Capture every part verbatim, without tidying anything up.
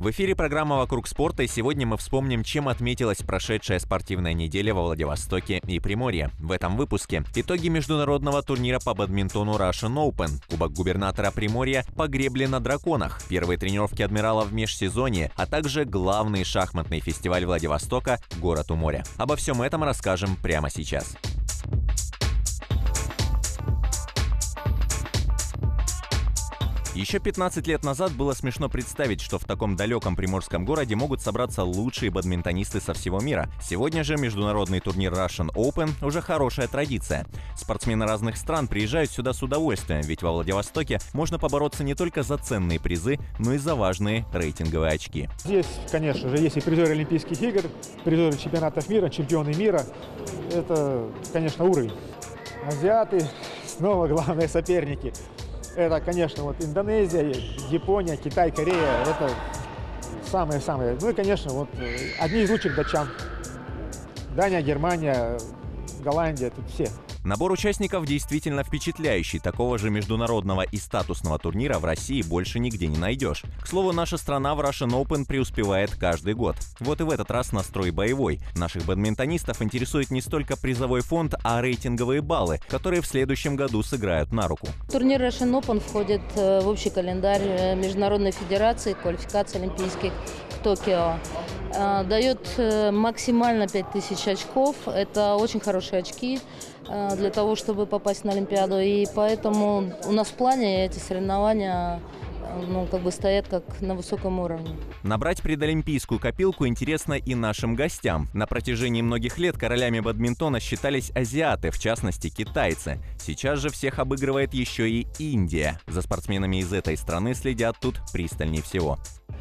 В эфире программа «Вокруг спорта», и сегодня мы вспомним, чем отметилась прошедшая спортивная неделя во Владивостоке и Приморье. В этом выпуске итоги международного турнира по бадминтону Russian Open, Кубок губернатора Приморья по гребле на драконах, первые тренировки адмирала в межсезонье, а также главный шахматный фестиваль Владивостока «Город у моря». Обо всем этом расскажем прямо сейчас. Еще пятнадцать лет назад было смешно представить, что в таком далеком приморском городе могут собраться лучшие бадминтонисты со всего мира. Сегодня же международный турнир Russian Open уже хорошая традиция. Спортсмены разных стран приезжают сюда с удовольствием, ведь во Владивостоке можно побороться не только за ценные призы, но и за важные рейтинговые очки. Здесь, конечно же, есть и призеры Олимпийских игр, призеры чемпионатов мира, чемпионы мира. Это, конечно, уровень. Азиаты снова главные соперники. Это, конечно, вот Индонезия, Япония, Китай, Корея. Это самые-самые. Ну и, конечно, вот одни из лучших датчан. Дания, Германия, Голландия, тут все. Набор участников действительно впечатляющий. Такого же международного и статусного турнира в России больше нигде не найдешь. К слову, наша страна в Russian Open преуспевает каждый год. Вот и в этот раз настрой боевой. Наших бадминтонистов интересует не столько призовой фонд, а рейтинговые баллы, которые в следующем году сыграют на руку. Турнир Russian Open входит в общий календарь Международной федерации квалификации олимпийских в Токио. Дает максимально пять тысяч очков. Это очень хорошие очки для того, чтобы попасть на Олимпиаду. И поэтому у нас в плане эти соревнования ну, как бы стоят как на высоком уровне. Набрать предолимпийскую копилку интересно и нашим гостям. На протяжении многих лет королями бадминтона считались азиаты, в частности китайцы. Сейчас же всех обыгрывает еще и Индия. За спортсменами из этой страны следят тут пристальнее всего.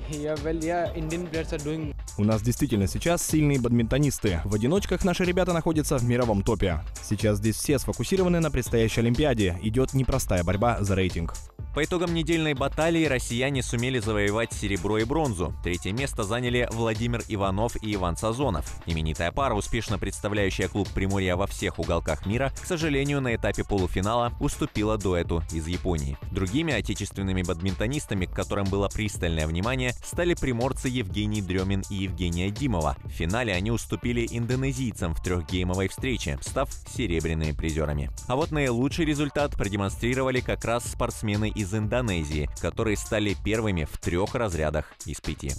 У нас действительно сейчас сильные бадминтонисты. В одиночках наши ребята находятся в мировом топе. Сейчас здесь все сфокусированы на предстоящей Олимпиаде. Идет непростая борьба за рейтинг. По итогам недельной баталии россияне сумели завоевать серебро и бронзу. Третье место заняли Владимир Иванов и Иван Сазонов. Именитая пара, успешно представляющая клуб Приморья во всех уголках мира, к сожалению, на этапе полуфинала уступила дуэту из Японии. Другими отечественными бадминтонистами, к которым было пристальное внимание, стали приморцы Евгений Дремин и Евгения Димова. В финале они уступили индонезийцам в трехгеймовой встрече, став серебряными призерами. А вот наилучший результат продемонстрировали как раз спортсмены из Индонезии, которые стали первыми в трех разрядах из пяти.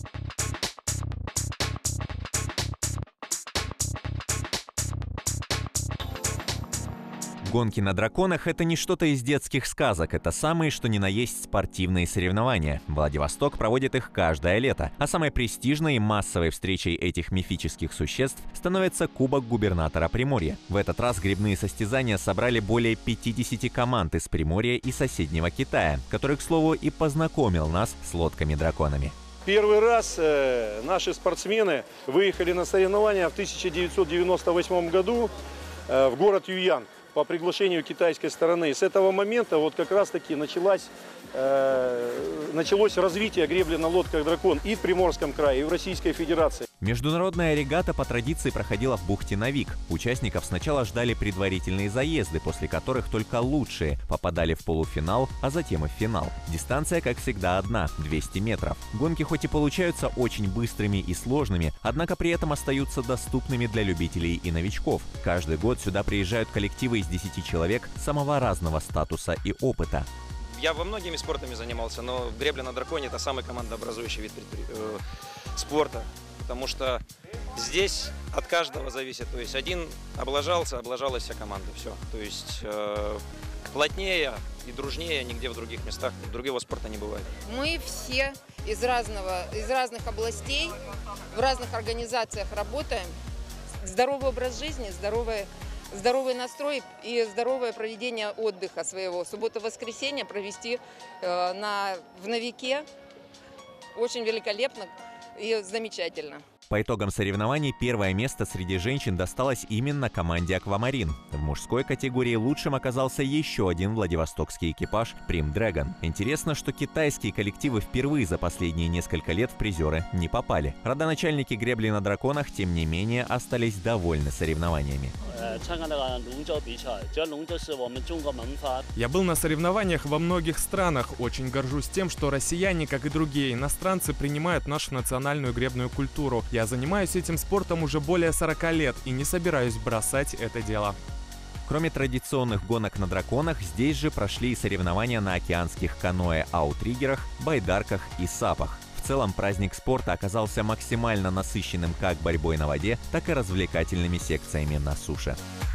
Гонки на драконах – это не что-то из детских сказок, это самые что ни на есть спортивные соревнования. Владивосток проводит их каждое лето, а самой престижной и массовой встречей этих мифических существ становится Кубок губернатора Приморья. В этот раз гребные состязания собрали более пятидесяти команд из Приморья и соседнего Китая, который, к слову, и познакомил нас с лодками-драконами. Первый раз э, наши спортсмены выехали на соревнования в тысяча девятьсот девяносто восьмом году э, в город Юйян по приглашению китайской стороны. И с этого момента вот как раз-таки началось, э, началось развитие гребли на лодках «Дракон» и в Приморском крае, и в Российской Федерации. Международная регата по традиции проходила в бухте Навик. Участников сначала ждали предварительные заезды, после которых только лучшие попадали в полуфинал, а затем и в финал. Дистанция, как всегда, одна – двести метров. Гонки хоть и получаются очень быстрыми и сложными, однако при этом остаются доступными для любителей и новичков. Каждый год сюда приезжают коллективы из десяти человек самого разного статуса и опыта. Я во многими спортами занимался, но гребля на драконе – это самый командообразующий вид э, спорта. Потому что здесь от каждого зависит. То есть один облажался, облажалась вся команда. Все. То есть э, плотнее и дружнее нигде в других местах, другого спорта не бывает. Мы все из, разного, из разных областей, в разных организациях работаем. Здоровый образ жизни, здоровый, здоровый настрой и здоровое проведение отдыха своего. Субботу-воскресенье провести э, на, в Навике очень великолепно и замечательно. По итогам соревнований первое место среди женщин досталось именно команде «Аквамарин». В мужской категории лучшим оказался еще один владивостокский экипаж «Прим Дрэгон». Интересно, что китайские коллективы впервые за последние несколько лет в призеры не попали. Родоначальники гребли на драконах, тем не менее, остались довольны соревнованиями. Я был на соревнованиях во многих странах. Очень горжусь тем, что россияне, как и другие иностранцы, принимают нашу национальную гребную культуру. Я занимаюсь этим спортом уже более сорока лет и не собираюсь бросать это дело. Кроме традиционных гонок на драконах, здесь же прошли и соревнования на океанских каноэ-аутриггерах, байдарках и сапах. В целом праздник спорта оказался максимально насыщенным как борьбой на воде, так и развлекательными секциями на суше.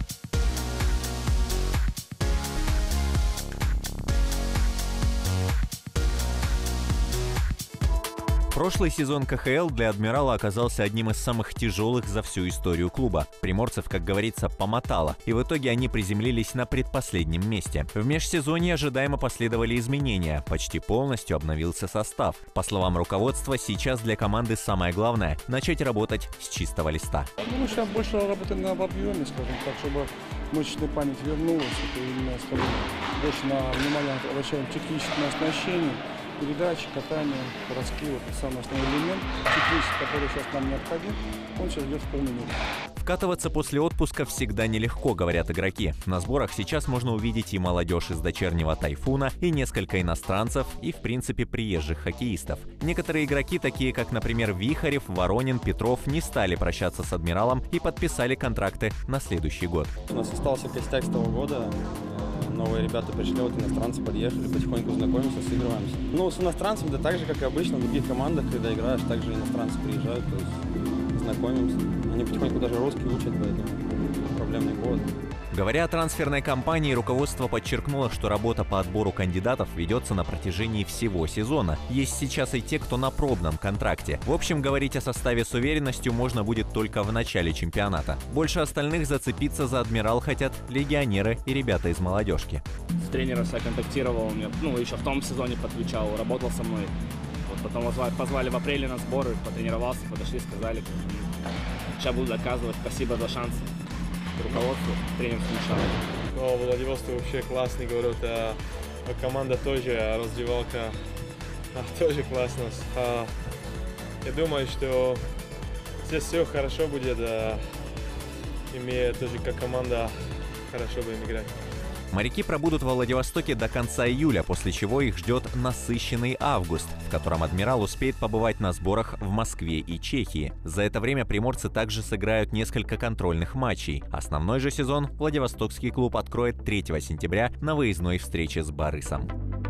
Прошлый сезон ка ха эл для «Адмирала» оказался одним из самых тяжелых за всю историю клуба. Приморцев, как говорится, помотало, и в итоге они приземлились на предпоследнем месте. В межсезонье ожидаемо последовали изменения, почти полностью обновился состав. По словам руководства, сейчас для команды самое главное – начать работать с чистого листа. Ну, сейчас больше работаем на объеме, скажем так, чтобы мышечная память вернулась, это именно, скажем, больше на внимание обращаем техническому оснащению. Передачи, катание, броски, вот самый основной элемент, технический, который сейчас нам необходим, он сейчас идет в полной мере. Вкатываться после отпуска всегда нелегко, говорят игроки. На сборах сейчас можно увидеть и молодежь из дочернего «Тайфуна», и несколько иностранцев, и, в принципе, приезжих хоккеистов. Некоторые игроки, такие как, например, Вихарев, Воронин, Петров, не стали прощаться с «Адмиралом» и подписали контракты на следующий год. У нас остался костяк с того года. Новые ребята пришли, вот иностранцы подъехали, потихоньку знакомимся, сыгрываемся. Ну, с иностранцами, да так же, как и обычно, в других командах, когда играешь, также иностранцы приезжают, то есть знакомимся. Они потихоньку даже русский учат, поэтому проблем не будет. Говоря о трансферной кампании, руководство подчеркнуло, что работа по отбору кандидатов ведется на протяжении всего сезона. Есть сейчас и те, кто на пробном контракте. В общем, говорить о составе с уверенностью можно будет только в начале чемпионата. Больше остальных зацепиться за «Адмирал» хотят легионеры и ребята из молодежки. С тренером я контактировал, мне, ну, еще в том сезоне подключал, работал со мной. Вот потом позвали в апреле на сборы, потренировался, подошли, сказали, сейчас буду доказывать, спасибо за шанс. Руководству, тренер включал. Владивосток вообще классный город, а команда тоже, а раздевалка а, тоже классная. А, я думаю, что здесь все хорошо будет, а, имея тоже как команда хорошо будем играть. Моряки пробудут во Владивостоке до конца июля, после чего их ждет насыщенный август, в котором «Адмирал» успеет побывать на сборах в Москве и Чехии. За это время приморцы также сыграют несколько контрольных матчей. Основной же сезон Владивостокский клуб откроет третьего сентября на выездной встрече с «Барысом».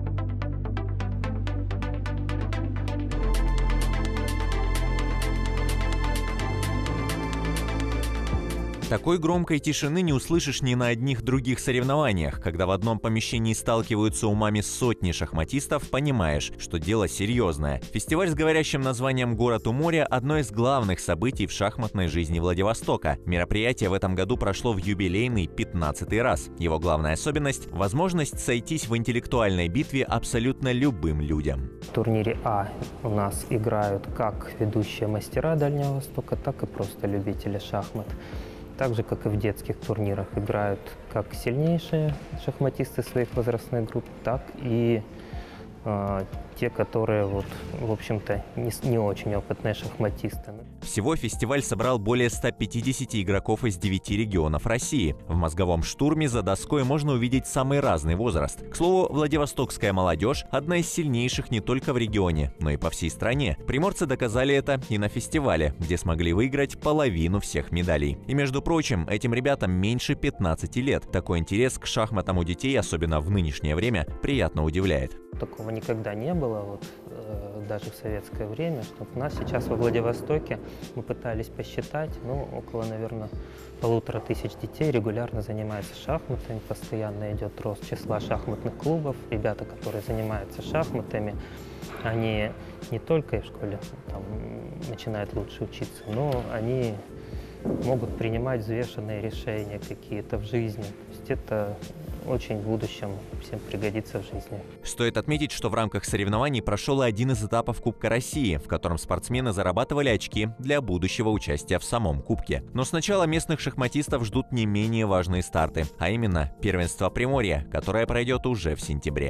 Такой громкой тишины не услышишь ни на одних других соревнованиях. Когда в одном помещении сталкиваются умами сотни шахматистов, понимаешь, что дело серьезное. Фестиваль с говорящим названием «Город у моря» – одно из главных событий в шахматной жизни Владивостока. Мероприятие в этом году прошло в юбилейный пятнадцатый раз. Его главная особенность – возможность сойтись в интеллектуальной битве абсолютно любым людям. В турнире А у нас играют как ведущие мастера Дальнего Востока, так и просто любители шахмат. Так же, как и в детских турнирах, играют как сильнейшие шахматисты своих возрастных групп, так и э, те, которые, вот, в общем-то, не, не очень опытные шахматисты. Всего фестиваль собрал более ста пятидесяти игроков из девяти регионов России. В мозговом штурме за доской можно увидеть самый разный возраст. К слову, владивостокская молодежь – одна из сильнейших не только в регионе, но и по всей стране. Приморцы доказали это и на фестивале, где смогли выиграть половину всех медалей. И, между прочим, этим ребятам меньше пятнадцати лет. Такой интерес к шахматам у детей, особенно в нынешнее время, приятно удивляет. Такого никогда не было, вот, э, даже в советское время, что у нас сейчас во Владивостоке, мы пытались посчитать, ну, около, наверное, полутора тысяч детей регулярно занимаются шахматами, постоянно идет рост числа шахматных клубов. Ребята, которые занимаются шахматами, они не только в школе там, начинают лучше учиться, но они могут принимать взвешенные решения какие-то в жизни. То есть это очень в будущем всем пригодится в жизни. Стоит отметить, что в рамках соревнований прошел один из этапов Кубка России, в котором спортсмены зарабатывали очки для будущего участия в самом Кубке. Но сначала местных шахматистов ждут не менее важные старты, а именно первенство Приморья, которое пройдет уже в сентябре.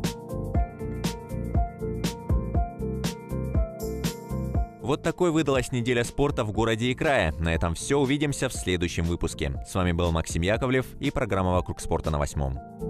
Вот такой выдалась неделя спорта в городе и крае. На этом все. Увидимся в следующем выпуске. С вами был Максим Яковлев и программа «Вокруг спорта» на восьмом.